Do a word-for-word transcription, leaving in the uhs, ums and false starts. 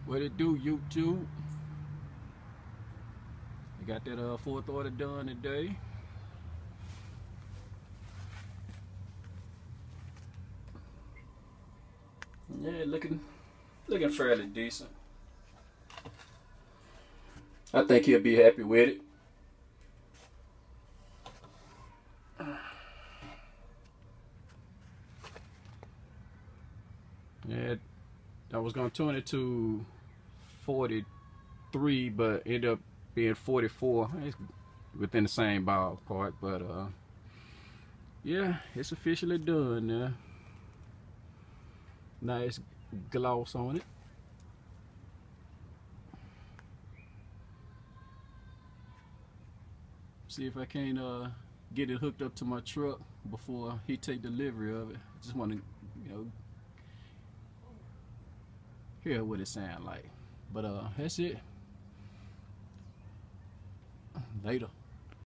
What it do, YouTube? I got that uh, fourth order done today. Yeah, looking looking fairly decent. I think he'll be happy with it. Yeah, I was gonna turn it to forty-three, but ended up being forty-four. It's within the same ballpark, but uh, yeah, it's officially done now. Nice gloss on it. See if I can't uh, get it hooked up to my truck before he take delivery of it. I just want to, you know, hear what it sound like. But uh, that's it. Later.